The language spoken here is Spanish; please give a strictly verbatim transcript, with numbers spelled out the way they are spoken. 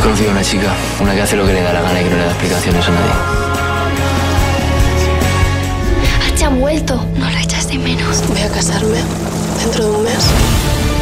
conocido a una chica, una que hace lo que le da la gana y que no le da explicaciones a nadie. Archie ha vuelto. No lo echas de menos. Voy a casarme dentro de un mes.